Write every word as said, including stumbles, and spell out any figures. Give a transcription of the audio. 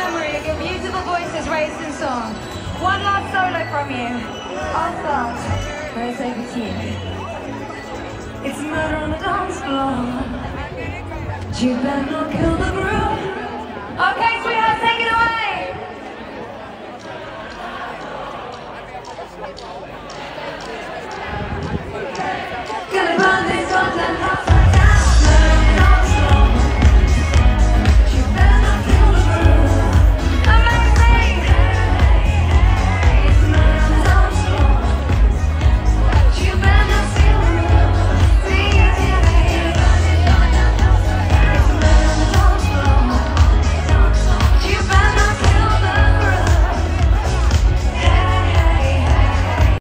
memory of your beautiful voices raised in song. One last solo from you. I'll start. And it's over to you. It's murder on the dance floor. You better not kill the groove. Okay.